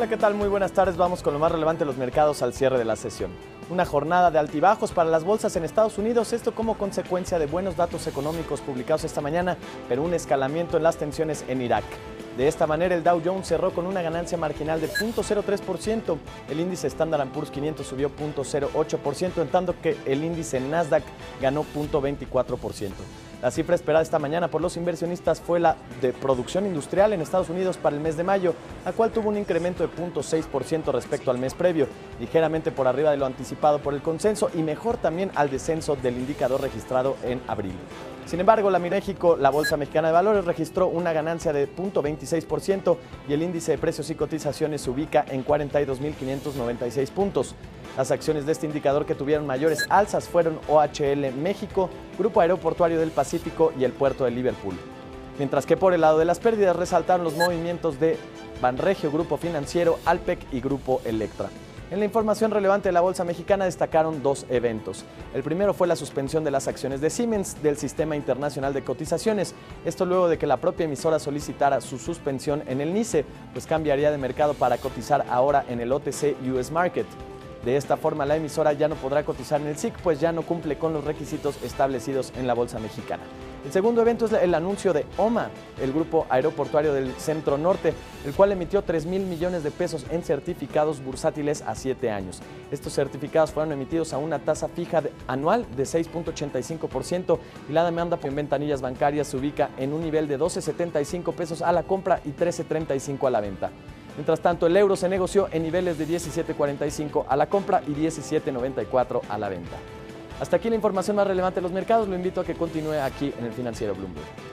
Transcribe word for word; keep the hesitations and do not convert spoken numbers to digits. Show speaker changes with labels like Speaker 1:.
Speaker 1: Hola, ¿qué tal? Muy buenas tardes. Vamos con lo más relevante de los mercados al cierre de la sesión. Una jornada de altibajos para las bolsas en Estados Unidos, esto como consecuencia de buenos datos económicos publicados esta mañana, pero un escalamiento en las tensiones en Irak. De esta manera, el Dow Jones cerró con una ganancia marginal de cero punto cero tres por ciento. El índice Standard and Poor's quinientos subió cero punto cero ocho por ciento, en tanto que el índice Nasdaq ganó cero punto veinticuatro por ciento. La cifra esperada esta mañana por los inversionistas fue la de producción industrial en Estados Unidos para el mes de mayo, la cual tuvo un incremento de cero punto seis por ciento respecto al mes previo, ligeramente por arriba de lo anticipado por el consenso y mejor también al descenso del indicador registrado en abril. Sin embargo, la México, la Bolsa Mexicana de Valores registró una ganancia de cero punto veintiséis por ciento y el índice de precios y cotizaciones se ubica en cuarenta y dos mil quinientos noventa y seis puntos. Las acciones de este indicador que tuvieron mayores alzas fueron O H L México, Grupo Aeroportuario del Pacífico y el Puerto de Liverpool. Mientras que por el lado de las pérdidas resaltaron los movimientos de Banregio, Grupo Financiero, Alpek y Grupo Electra. En la información relevante de la Bolsa Mexicana destacaron dos eventos. El primero fue la suspensión de las acciones de Siemens del Sistema Internacional de Cotizaciones. Esto luego de que la propia emisora solicitara su suspensión en el NYSE, pues cambiaría de mercado para cotizar ahora en el O T C U S Market. De esta forma, la emisora ya no podrá cotizar en el S I C, pues ya no cumple con los requisitos establecidos en la Bolsa Mexicana. El segundo evento es el anuncio de O M A, el grupo aeroportuario del Centro Norte, el cual emitió tres mil millones de pesos en certificados bursátiles a siete años. Estos certificados fueron emitidos a una tasa fija de, anual de seis punto ochenta y cinco por ciento y la demanda en ventanillas bancarias se ubica en un nivel de doce setenta y cinco pesos a la compra y trece treinta y cinco a la venta. Mientras tanto, el euro se negoció en niveles de diecisiete cuarenta y cinco a la compra y diecisiete noventa y cuatro a la venta. Hasta aquí la información más relevante de los mercados. Lo invito a que continúe aquí en el Financiero Bloomberg.